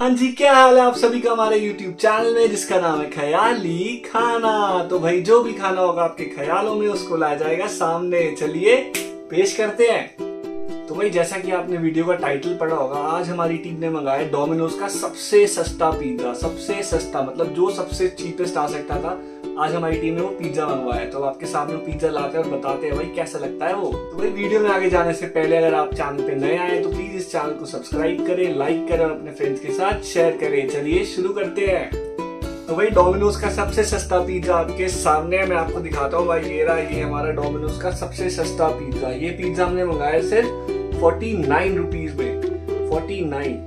हाँ जी, क्या हाल है आप सभी का हमारे YouTube चैनल में जिसका नाम है ख्याली खाना। तो भाई जो भी खाना होगा आपके ख्यालों में उसको लाया जाएगा सामने। चलिए पेश करते हैं। तो भाई जैसा कि आपने वीडियो का टाइटल पढ़ा होगा, आज हमारी टीम ने मंगाया डोमिनोज का सबसे सस्ता पिज्जा। सबसे सस्ता मतलब जो सबसे चीपेस्ट आ सकता था, आज हमारी टीम ने वो पिज्जा मंगवाया। तो आपके सामने पिज्जा लाकर बताते हैं भाई कैसा लगता है वो। तो भाई वीडियो में आगे जाने से पहले अगर आप चैनल पे नए आए तो प्लीज इस चैनल को सब्सक्राइब करें, लाइक करें और अपने फ्रेंड्स के साथ शेयर करें। चलिए शुरू करते हैं। तो भाई डोमिनोज का सबसे सस्ता पिज्जा आपके सामने मैं आपको दिखाता हूँ। भाई ये हमारा डोमिनोज का सबसे सस्ता पिज्जा। ये पिज्जा हमने मंगाया सिर्फ 49 रुपीज में। 49।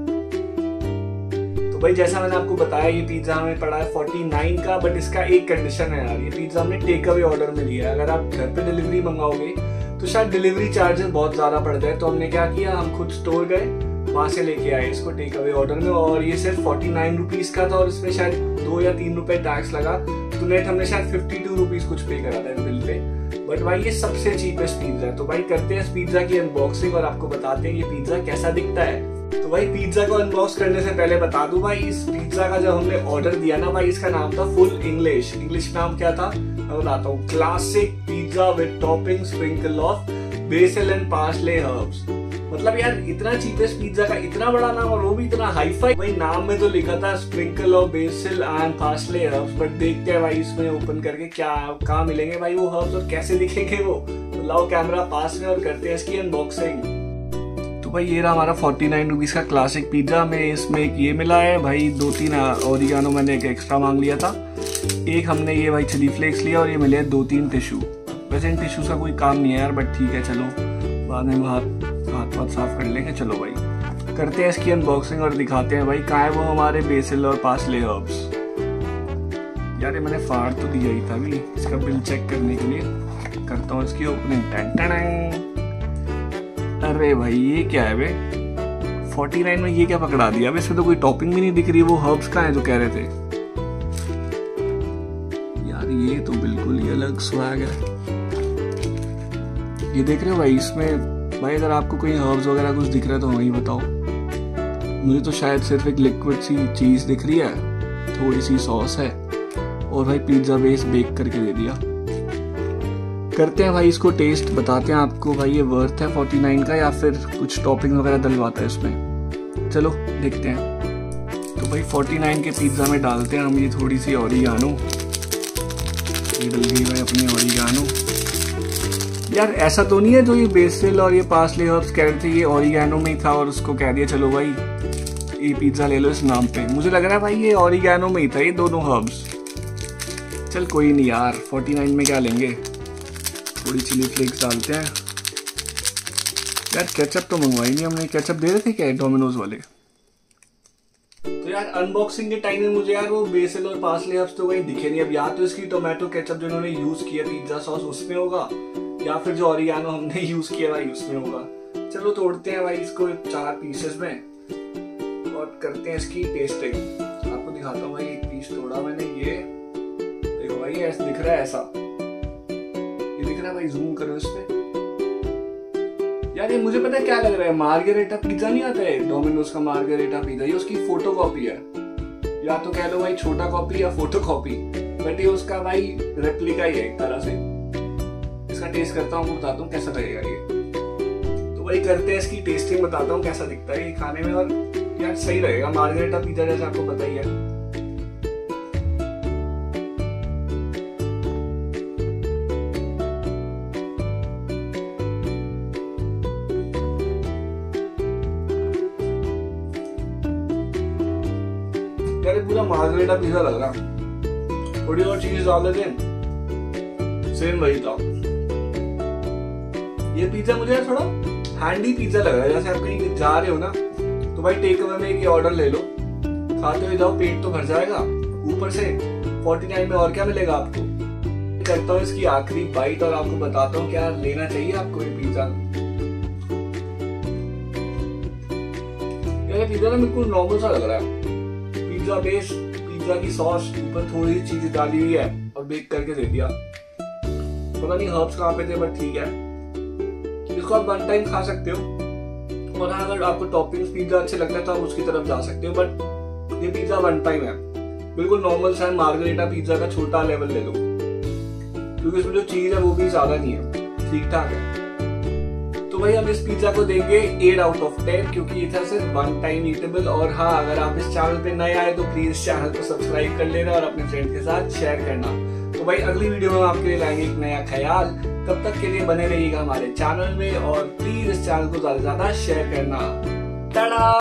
भाई जैसा मैंने आपको बताया ये पिज्जा हमें पड़ा है 49 का, बट इसका एक कंडीशन है यार, ये पिज्जा हमने टेक अवे ऑर्डर में लिया है। अगर आप घर पे डिलीवरी मंगाओगे तो शायद डिलीवरी चार्जेस बहुत ज्यादा पड़ जाए। तो हमने क्या किया, हम खुद स्टोर गए, वहां से लेके आए इसको टेक अवे ऑर्डर में। और ये सिर्फ 49 रुपीज का था और इसमें शायद 2 या 3 रुपए टैक्स लगा। तो नेट हमने शायद 52 रुपीज कुछ पे करा था बिल पे। बट भाई ये सबसे चीपेस्ट पिज्जा है। तो भाई करते हैं इस पिज्जा की अनबॉक्सिंग और आपको बताते हैं ये पिज्जा कैसा दिखता है। तो भाई पिज्जा को अनबॉक्स करने से पहले बता दूं भाई, इस पिज्जा का जब हमने ऑर्डर दिया ना भाई, इसका नाम था फुल इंग्लिश नाम क्या था मैं बताता हूँ। Classic pizza with topping sprinkle of basil and parsley herbs. मतलब यार इतना चीपेस्ट पिज्जा का इतना बड़ा नाम और वो भी इतना हाई फाई। भाई नाम में तो लिखा था sprinkle of basil and parsley herbs, but देखते हैं भाई इसमें ओपन करके क्या कहाँ मिलेंगे भाई वो हर्ब्स और कैसे दिखेंगे वो। तो लाओ कैमरा पास में और करते हैं इसकी अनबॉक्सिंग। भाई ये रहा हमारा 49 रुपीज का क्लासिक पिज्जा में। इसमें एक ये मिला है भाई, 2-3 ओरिगानो मैंने एक एक्स्ट्रा मांग लिया था। एक हमने ये भाई चिली फ्लेक्स लिया और ये मिले 2-3 टिश्यू। वैसे इन टिश्यूज का कोई काम नहीं है यार, बट ठीक है चलो बाद में हाथ साफ कर लेंगे। चलो भाई करते हैं इसकी अनबॉक्सिंग और दिखाते हैं भाई कहाँ है वो हमारे बेसिल और पार्सले हर्ब्स। यार ये मैंने फाड़ तो दिया ही था अभी, इसका बिल चेक करने के लिए करता हूँ इसकी ओपनिंग। अरे भाई ये क्या है बे, 49 में ये क्या पकड़ा दिया। इसमें तो कोई टॉपिंग भी नहीं दिख रही। वो हर्ब्स कहाँ है जो कह रहे थे यार, ये तो बिल्कुल ही अलग स्वैग है। ये देख रहे हो भाई, इसमें भाई अगर आपको कोई हर्ब्स वगैरह कुछ दिख रहा है तो वही बताओ। मुझे तो शायद सिर्फ एक लिक्विड सी चीज दिख रही है, थोड़ी सी सॉस है और भाई पिज्जा बेस बेक करके दे दिया। करते हैं भाई इसको टेस्ट, बताते हैं आपको भाई ये वर्थ है 49 का या फिर कुछ टॉपिंग वगैरह डलवाता है इसमें। चलो देखते हैं। तो भाई 49 के पिज्जा में डालते हैं हम ये थोड़ी सी ओरिगानो। ये डल गई भाई अपनी ओरिगानो। यार ऐसा तो नहीं है जो ये बेसिल और ये पार्सले हर्ब्स कह रहे थे ये ओरिगानो में ही था और उसको कह दिया चलो भाई ये पिज्जा ले लो इस नाम पे। मुझे लग रहा है भाई ये ओरिगानो में ही था ये दोनों हर्ब्स। चल कोई नहीं यार, 49 में क्या लेंगे, थोड़ी चिली फ्लेक्स डालते हैं। यार केचप तो मंगवाई नहीं हमने, केचप दे रहे थे क्या डोमिनोज वाले। तो यार अनबॉक्सिंग के टाइम में मुझे यार वो बेसिल और पार्सले हर्ब्स तो कहीं दिखे नहीं। अब या तो इसकी टोमेटो केचप जो इन्होंने यूज किया पिज्जा सॉस उसमें होगा, या फिर जो ओरिगानो हमने यूज किया भाई उसमें होगा। चलो तोड़ते हैं भाई इसको 4 पीसेस में और करते हैं इसकी टेस्टिंग। आपको दिखाता हूँ भाई, एक पीस तोड़ा मैंने, ये देखो भाई ऐसा दिख रहा है, ऐसा दिख रहा है भाई, जूम करो इस पे। यार ये मुझे पता है क्या लग रहा है, मार्गरेटा पिज्जा नहीं आता है डोमिनोज का मार्गरेटा पिज्जा, ये उसकी फोटो कॉपी है। या तो कह लो भाई छोटा कॉपी या फोटो कॉपी, बट ये उसका भाई रेप्लिका ही है एक तरह से। इसका टेस्ट करता हूँ, बताता हूँ कैसा लगेगा ये। तो भाई करते हैं इसकी टेस्टिंग, बताता हूँ कैसा दिखता है ये खाने में। और यार सही रहेगा मार्गरेटा पिज्जा जैसा आपको पता ही है। यार पूरा मार्गरेटा पिज्जा लग रहा, थोड़ी और चीज डाल देते हैं, सेम वही था। ये पिज्जा मुझे यार थोड़ा हैंडी पिज्जा लग रहा है, जैसे आप कहीं जा रहे हो ना तो भाई टेक अवे में एक ऑर्डर ले लो, खाते हुए जाओ, पेट तो भर जाएगा, ऊपर से 49 में और क्या मिलेगा आपको। करता हूँ इसकी आखिरी बाइट और आपको बताता हूँ क्या लेना चाहिए आपको ये पिज्जा। ये पिज्जा ना बिल्कुल नॉर्मल सा लग रहा है, पिज्जा बेस, पिज्जा की सॉस ऊपर थोड़ी सी चीज डाली हुई है और बेक करके दे दिया। पता नहीं हर्ब्स कहाँ पे थे बट ठीक है, इसको आप 1 टाइम खा सकते हो और हाँ, अगर आपको टॉपिंग्स पिज्जा अच्छे लगते हैं तो आप उसकी तरफ जा सकते हो, बट ये पिज्जा वन टाइम है, बिल्कुल नॉर्मल सा है। मार्गरेटा पिज्जा का छोटा लेवल ले लो, क्योंकि इसमें जो चीज है वो भी ज्यादा नहीं है, ठीक ठाक है। तो भाई हम इस पिज्जा को देंगे 8 आउट ऑफ 10, क्योंकि ये था सिर्फ वन टाइम ईटेबल। और हाँ, अगर आप इस चैनल पे नए आए तो प्लीज चैनल को सब्सक्राइब कर लेना और अपने फ्रेंड के साथ शेयर करना। तो भाई अगली वीडियो में हम आपके लिए लाएंगे एक नया ख्याल। तब तक के लिए बने रहिएगा हमारे चैनल में और प्लीज इस चैनल को ज्यादा से ज्यादा शेयर करना। टाटा।